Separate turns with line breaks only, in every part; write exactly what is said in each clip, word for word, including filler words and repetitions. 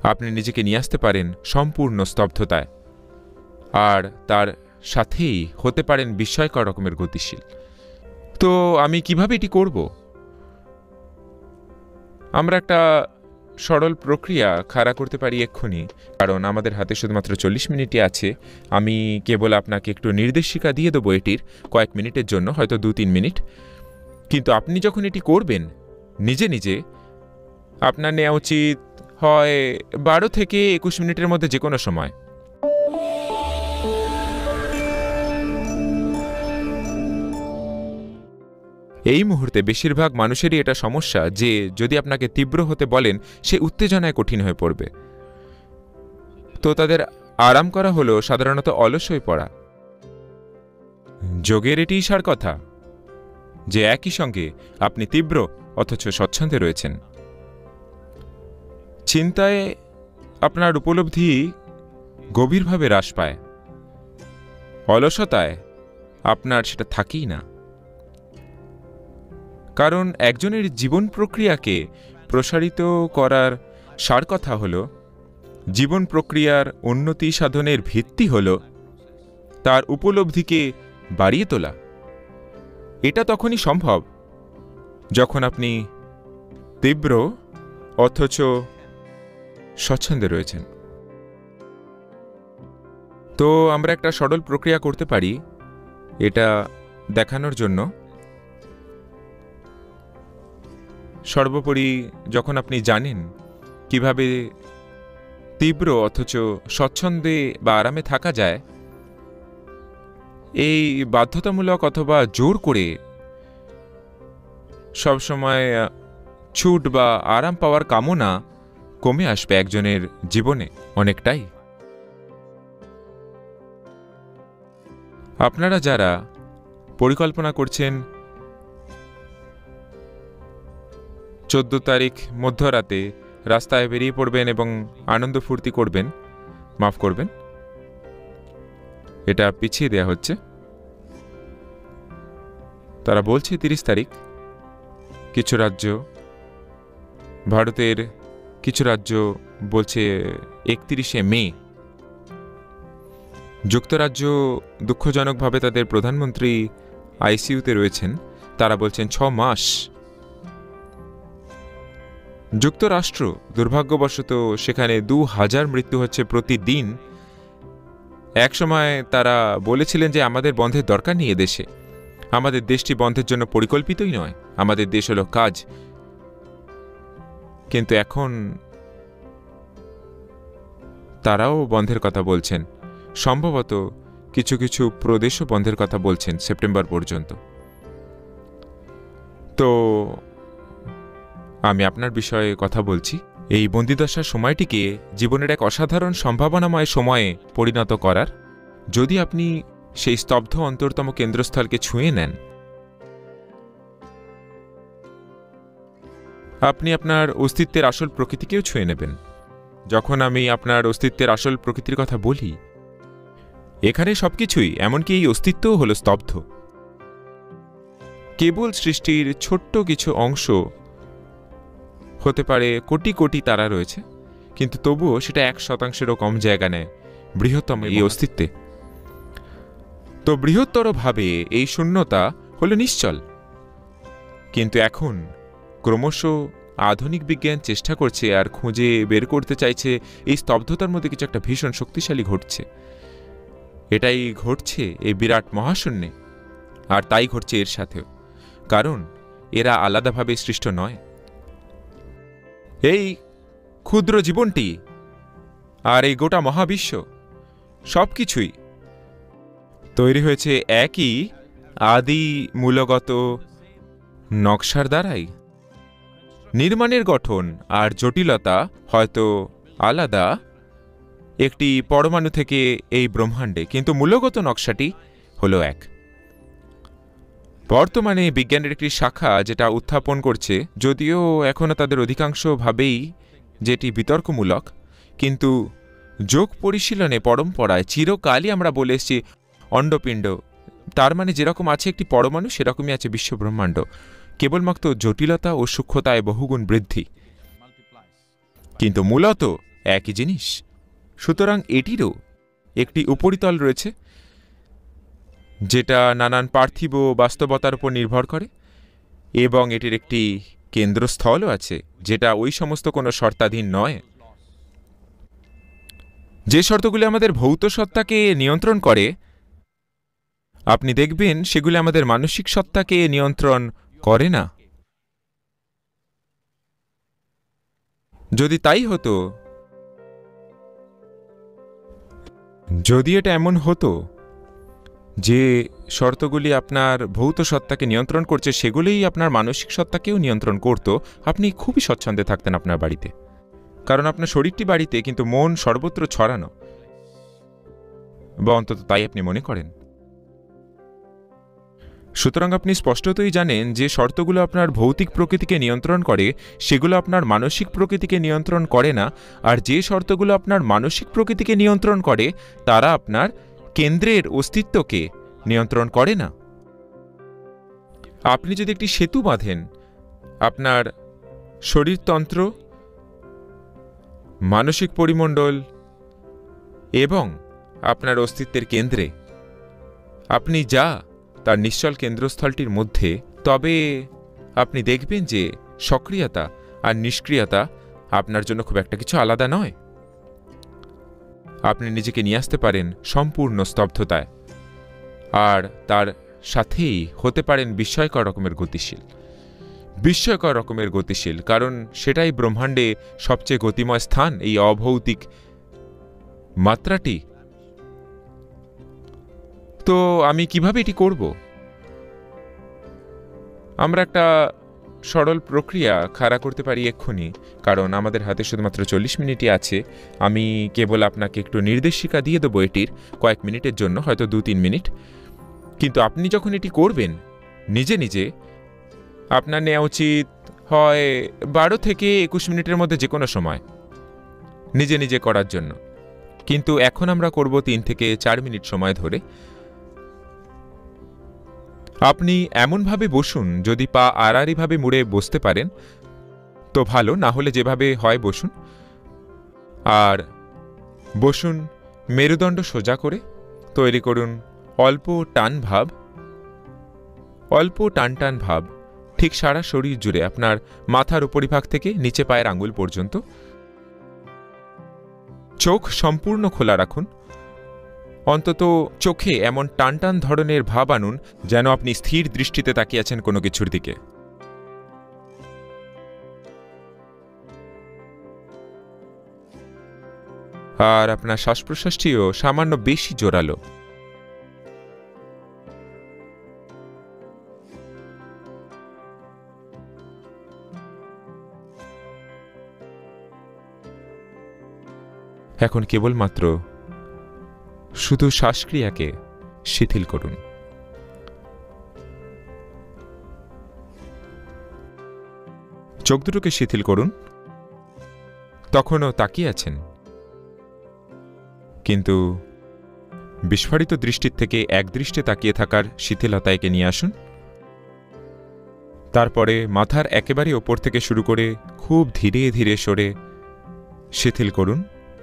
আপনি নিজেকে নিয়ে আসতে পারেন সম্পূর্ণ স্তব্ধতায়, আর তার সাথেই হতে পারেন বিস্ময়কর রকমের গতিশীল। তো আমি কিভাবে এটি করব? আমরা একটা সরল প্রক্রিয়া খাড়া করতে পারি এক্ষুনি, কারণ আমাদের হাতে শুধুমাত্র চল্লিশ মিনিটই আছে। আমি কেবল আপনাকে একটু নির্দেশিকা দিয়ে দেবো এটির কয়েক মিনিটের জন্য, হয়তো দু তিন মিনিট। কিন্তু আপনি যখন এটি করবেন নিজে নিজে, আপনার নেওয়া উচিত হয় বারো থেকে একুশ মিনিটের মধ্যে যে কোনো সময়। এই মুহূর্তে বেশিরভাগ মানুষেরই এটা সমস্যা যে যদি আপনাকে তীব্র হতে বলেন, সে উত্তেজনায় কঠিন হয়ে পড়বে। তো তাদের আরাম করা হলো সাধারণত অলস হয়ে পড়া। যোগের এটি সার কথা যে একই সঙ্গে আপনি তীব্র অথচ স্বচ্ছন্দে রয়েছেন। চিন্তায় আপনার উপলব্ধি গভীরভাবে হ্রাস পায়, অলসতায় আপনার সেটা থাকেই না। কারণ একজনের জীবন প্রক্রিয়াকে প্রসারিত করার সার কথা হল, জীবন প্রক্রিয়ার উন্নতি সাধনের ভিত্তি হল তার উপলব্ধিকে বাড়িয়ে তোলা। এটা তখনই সম্ভব যখন আপনি তীব্র অথচ স্বচ্ছন্দে রয়েছেন। তো আমরা একটা সরল প্রক্রিয়া করতে পারি এটা দেখানোর জন্য। সর্বোপরি যখন আপনি জানেন কিভাবে তীব্র অথচ স্বচ্ছন্দে বা আরামে থাকা যায়, এই বাধ্যতামূলক অথবা জোর করে সবসময় ছুট বা আরাম পাওয়ার কামনা কমে আসবে একজনের জীবনে অনেকটাই। আপনারা যারা পরিকল্পনা করছেন চোদ্দ তারিখ মধ্যরাতে রাস্তায় বেরিয়ে পড়বেন এবং আনন্দ ফুর্তি করবেন, মাফ করবেন, এটা পিছিয়ে দেয়া হচ্ছে। তারা বলছে তিরিশ তারিখ। কিছু রাজ্য, ভারতের কিছু রাজ্য বলছে একত্রিশে মে। যুক্তরাজ্য দুঃখজনকভাবে তাদের প্রধানমন্ত্রী আইসিইউতে রয়েছেন, তারা বলছেন ছ মাস। যুক্তরাষ্ট্র দুর্ভাগ্যবশত সেখানে দু হাজার মৃত্যু হচ্ছে প্রতিদিন। এক সময় তারা বলেছিলেন যে আমাদের বন্ধের দরকার নেই এদেশে, আমাদের দেশটি বন্ধের জন্য পরিকল্পিতই নয়, আমাদের দেশ হলো কাজ। কিন্তু এখন তারাও বন্ধের কথা বলছেন, সম্ভবত কিছু কিছু প্রদেশও বন্ধের কথা বলছেন সেপ্টেম্বর পর্যন্ত। তো আমি আপনার বিষয়ে কথা বলছি, এই বন্দিদশার সময়টিকে জীবনের এক অসাধারণ সম্ভাবনাময় সময়ে পরিণত করার। যদি আপনি সেই স্তব্ধ অন্তরতম কেন্দ্রস্থলকে ছুঁয়ে নেন, আপনি আপনার অস্তিত্বের আসল প্রকৃতিকেও ছুঁয়ে নেবেন। যখন আমি আপনার অস্তিত্বের আসল প্রকৃতির কথা বলি, এখানে সবকিছুই, এমনকি এই অস্তিত্বও হল স্তব্ধ। কেবল সৃষ্টির ছোট্ট কিছু অংশ হতে পারে, কোটি কোটি তারা রয়েছে, কিন্তু তবুও সেটা এক শতাংশেরও কম জায়গা নেয় বৃহত্তম এই অস্তিত্বে। তো বৃহত্তরভাবে এই শূন্যতা হল নিশ্চল। কিন্তু এখন ক্রমশ আধুনিক বিজ্ঞান চেষ্টা করছে আর খুঁজে বের করতে চাইছে এই স্তব্ধতার মধ্যে কিছু একটা ভীষণ শক্তিশালী ঘটছে। এটাই ঘটছে এই বিরাট মহাশূন্যে, আর তাই ঘটছে এর সাথেও, কারণ এরা আলাদাভাবে সৃষ্ট নয়। এই ক্ষুদ্র জীবনটি আর এই গোটা মহাবিশ্ব সবকিছুই তৈরি হয়েছে একই আদি মূলগত নকশার দ্বারাই। নির্মাণের গঠন আর জটিলতা হয়তো আলাদা একটি পরমাণু থেকে এই ব্রহ্মাণ্ডে, কিন্তু মূলগত নকশাটি হলো এক। বর্তমানে বিজ্ঞানের একটি শাখা যেটা উত্থাপন করছে, যদিও এখনও তাদের অধিকাংশ ভাবেই যেটি বিতর্কমূলক, কিন্তু যোগ পরিশীলনে পরম্পরায় চিরকালই আমরা বলে এসেছি অণ্ডপিণ্ড, তার মানে যেরকম আছে একটি পরমাণু সেরকমই আছে বিশ্বব্রহ্মাণ্ড, কেবলমাত্র জটিলতা ও সূক্ষ্মতায় বহুগুণ বৃদ্ধি। কিন্তু মূলত একই জিনিস। সুতরাং এটিরও একটি উপরিতল রয়েছে, যেটা নানান পার্থিব বাস্তবতার উপর নির্ভর করে, এবং এটির একটি কেন্দ্রস্থলও আছে, যেটা ওই সমস্ত কোনো শর্তাধীন নয়। যে শর্তগুলি আমাদের ভৌত সত্তাকে নিয়ন্ত্রণ করে, আপনি দেখবেন সেগুলি আমাদের মানসিক সত্তাকে নিয়ন্ত্রণ করে না। যদি তাই হতো, যদি এটা এমন হতো যে শর্তগুলি আপনার ভৌত সত্তাকে নিয়ন্ত্রণ করছে, সেগুলিই আপনার মানসিক সত্তাকেও নিয়ন্ত্রণ করত, আপনি খুবই স্বচ্ছন্দে থাকতেন আপনার বাড়িতে। কারণ আপনার শরীরটি বাড়িতে, কিন্তু মন সর্বত্র ছড়ানো, বা অন্তত তাই আপনি মনে করেন। সুতরাং আপনি স্পষ্টতই জানেন যে শর্তগুলো আপনার ভৌতিক প্রকৃতিকে নিয়ন্ত্রণ করে, সেগুলো আপনার মানসিক প্রকৃতিকে নিয়ন্ত্রণ করে না। আর যে শর্তগুলো আপনার মানসিক প্রকৃতিকে নিয়ন্ত্রণ করে, তারা আপনার কেন্দ্রের অস্তিত্বকে নিয়ন্ত্রণ করে না। আপনি যদি একটি সেতু বাঁধেন আপনার শরীরতন্ত্র, মানসিক পরিমণ্ডল এবং আপনার অস্তিত্বের কেন্দ্রে, আপনি যা তার নিশ্চল কেন্দ্রস্থলটির মধ্যে, তবে আপনি দেখবেন যে সক্রিয়তা আর নিষ্ক্রিয়তা আপনার জন্য খুব একটা কিছু আলাদা নয়। আপনি নিজেকে নিয়ে আসতে পারেন সম্পূর্ণ স্তব্ধতায়, আর তার সাথেই হতে পারেন বিস্ময়কর রকমের গতিশীল। বিস্ময়কর রকমের গতিশীল, কারণ সেটাই ব্রহ্মাণ্ডে সবচেয়ে গতিময় স্থান, এই অভৌতিক মাত্রাটি। তো আমি কিভাবে এটি করব? আমরা একটা সরল প্রক্রিয়া খাড়া করতে পারি এক্ষুনি, কারণ আমাদের হাতে শুধুমাত্র চল্লিশ মিনিটই আছে। আমি কেবল আপনাকে একটু নির্দেশিকা দিয়ে দেবো এটির, কয়েক মিনিটের জন্য, হয়তো দু তিন মিনিট। কিন্তু আপনি যখন এটি করবেন নিজে নিজে, আপনার নেওয়া উচিত হয় বারো থেকে একুশ মিনিটের মধ্যে যে কোনো সময় নিজে নিজে করার জন্য। কিন্তু এখন আমরা করব তিন থেকে চার মিনিট সময় ধরে। আপনি এমনভাবে বসুন, যদি পা আড়াআড়িভাবে মুড়ে বসতে পারেন তো ভালো, না হলে যেভাবে হয় বসুন। আর বসুন মেরুদণ্ড সোজা করে। তৈরি করুন অল্প টান ভাব, অল্প টান টান ভাব ঠিক সারা শরীর জুড়ে, আপনার মাথার উপরিভাগ থেকে নিচে পায়ের আঙ্গুল পর্যন্ত। চোখ সম্পূর্ণ খোলা রাখুন। অন্তত চোখে এমন টান টান ধরনের ভাব আনুন যেন আপনি স্থির দৃষ্টিতে তাকিয়ে আছেন কোনো কিছুর দিকে। আর আপনার শ্বাস প্রশ্বাসটিও সামান্য বেশি জোরালো। এখন কেবলমাত্র শুধু শ্বাসক্রিয়াকে শিথিল করুন। চোখ দুটোকে শিথিল করুন। তখনও তাকিয়ে আছেন, কিন্তু বিস্ফারিত দৃষ্টির থেকে একদৃষ্টে তাকিয়ে থাকার শিথিলতাকে নিয়ে আসুন। তারপরে মাথার একেবারে ওপর থেকে শুরু করে খুব ধীরে ধীরে সরে শিথিল করুন।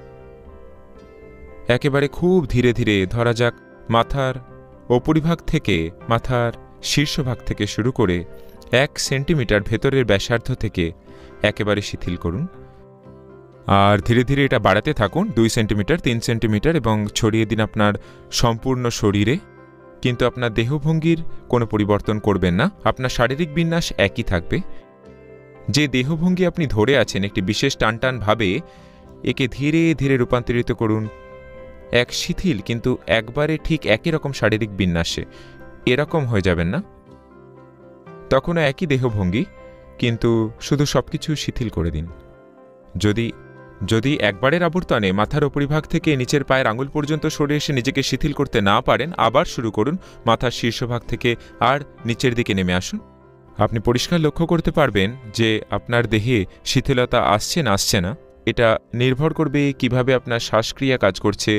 একেবারে খুব ধীরে ধীরে, ধরা যাক মাথার উপরিভাগ থেকে, মাথার শীর্ষভাগ থেকে শুরু করে এক সেন্টিমিটার ভেতরের ব্যাসার্ধ থেকে একেবারে শিথিল করুন। আর ধীরে ধীরে এটা বাড়াতে থাকুন, দুই সেন্টিমিটার, তিন সেন্টিমিটার, এবং ছড়িয়ে দিন আপনার সম্পূর্ণ শরীরে। কিন্তু আপনার দেহভঙ্গির কোনো পরিবর্তন করবেন না, আপনার শারীরিক বিন্যাস একই থাকবে। যে দেহভঙ্গি আপনি ধরে আছেন একটি বিশেষ টানটান ভাবে, একে ধীরে ধীরে রূপান্তরিত করুন এক শিথিল কিন্তু একবারে ঠিক একই রকম শারীরিক বিন্যাসে। এরকম হয়ে যাবেন না, তখনও একই দেহভঙ্গি, কিন্তু শুধু সবকিছু শিথিল করে দিন। যদি যদি একবারের আবর্তনে মাথার উপরিভাগ থেকে নিচের পায়ের আঙুল পর্যন্ত সরে এসে নিজেকে শিথিল করতে না পারেন, আবার শুরু করুন মাথার শীর্ষভাগ থেকে আর নিচের দিকে নেমে আসুন। আপনি পরিষ্কার লক্ষ্য করতে পারবেন যে আপনার দেহে শিথিলতা আসছে না আসছে না। এটা নির্ভর করবে কিভাবে আপনার শ্বাসক্রিয়া কাজ করছে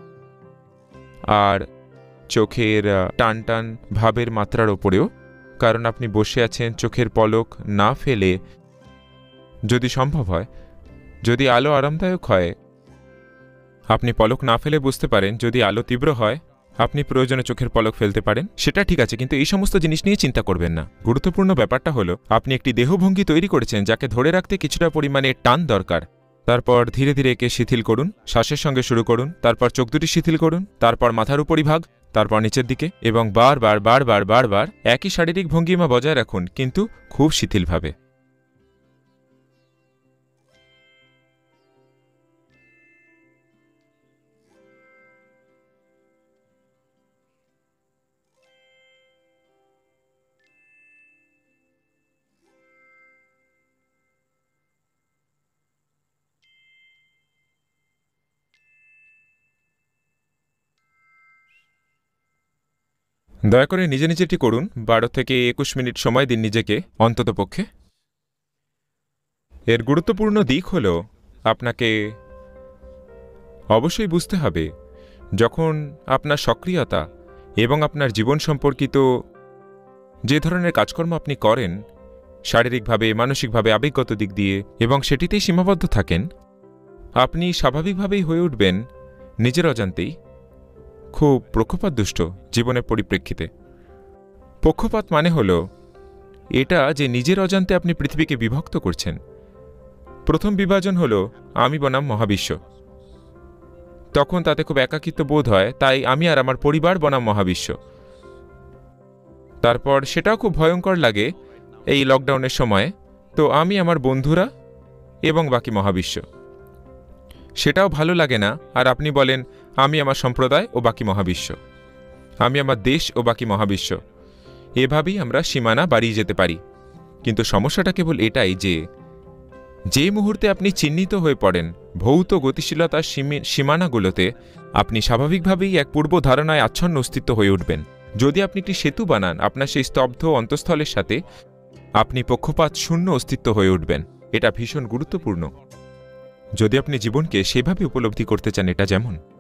আর চোখের টান টান ভাবের মাত্রার ওপরেও। কারণ আপনি বসে আছেন চোখের পলক না ফেলে, যদি সম্ভব হয়, যদি আলো আরামদায়ক হয় আপনি পলক না ফেলে বুঝতে পারেন, যদি আলো তীব্র হয় আপনি প্রয়োজনে চোখের পলক ফেলতে পারেন, সেটা ঠিক আছে, কিন্তু এই সমস্ত জিনিস নিয়ে চিন্তা করবেন না। গুরুত্বপূর্ণ ব্যাপারটা হলো আপনি একটি দেহভঙ্গি তৈরি করেছেন যাকে ধরে রাখতে কিছুটা পরিমাণে টান দরকার। তারপর ধীরে ধীরে একে শিথিল করুন, শ্বাসের সঙ্গে শুরু করুন, তারপর চোখ দুটি শিথিল করুন, তারপর মাথার উপরিভাগ, তারপর নিচের দিকে, এবং বারবার বারবার বারবার একই শারীরিক ভঙ্গিমা বজায় রাখুন, কিন্তু খুব শিথিলভাবে। দয়া করে নিজে নিজেটি করুন, বারো থেকে একুশ মিনিট সময় দিন নিজেকে অন্ততপক্ষে। এর গুরুত্বপূর্ণ দিক হল আপনাকে অবশ্যই বুঝতে হবে যখন আপনার সক্রিয়তা এবং আপনার জীবন সম্পর্কিত যে ধরনের কাজকর্ম আপনি করেন, শারীরিকভাবে, মানসিকভাবে, আবেগগত দিক দিয়ে, এবং সেটিতেই সীমাবদ্ধ থাকেন, আপনি স্বাভাবিকভাবেই হয়ে উঠবেন নিজের অজান্তেই খুব পক্ষপাতদুষ্ট জীবনের পরিপ্রেক্ষিতে। পক্ষপাত মানে হল এটা যে নিজের অজান্তে আপনি পৃথিবীকে বিভক্ত করছেন। প্রথম বিভাজন হল আমি বনাম মহাবিশ্ব, তখন তাতে খুব একাকিত্ব বোধ হয়, তাই আমি আর আমার পরিবার বনাম মহাবিশ্ব। তারপর সেটাও খুব ভয়ঙ্কর লাগে এই লকডাউনের সময়ে, তো আমি আমার বন্ধুরা এবং বাকি মহাবিশ্ব, সেটাও ভালো লাগে না, আর আপনি বলেন আমি আমার সম্প্রদায় ও বাকি মহাবিশ্ব, আমি আমার দেশ ও বাকি মহাবিশ্ব। এভাবেই আমরা সীমানা বাড়িয়ে যেতে পারি। কিন্তু সমস্যাটা কেবল এটাই যে যে মুহূর্তে আপনি চিহ্নিত হয়ে পড়েন ভৌত গতিশীলতার সীমানাগুলোতে, আপনি স্বাভাবিকভাবেই এক পূর্ব ধারণায় আচ্ছন্ন অস্তিত্ব হয়ে উঠবেন। যদি আপনি একটি সেতু বানান আপনার সেই স্তব্ধ অন্তঃস্থলের সাথে, আপনি পক্ষপাত শূন্য অস্তিত্ব হয়ে উঠবেন। এটা ভীষণ গুরুত্বপূর্ণ যদি আপনি জীবনকে সেভাবে উপলব্ধি করতে চান। এটা যেমন